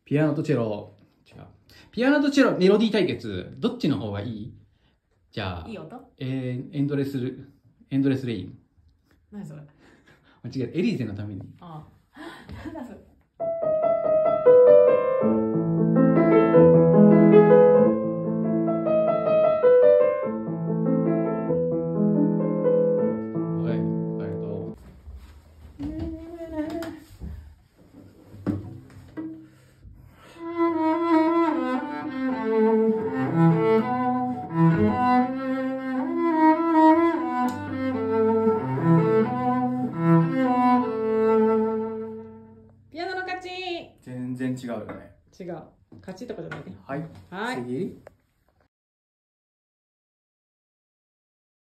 ピアノとチェロ、違う。ピアノとチェロ、メロディー対決、どっちの方がいい？じゃあ、 いい音？ エンドレスレイン。 何それ？ 間違えた。エリーゼのために。 ああ。なんだそれ。 はい、ありがとう。 ピアノの勝ち。 全然違うよね。 違う。勝ちとかじゃないね。 はい。 はい。 次。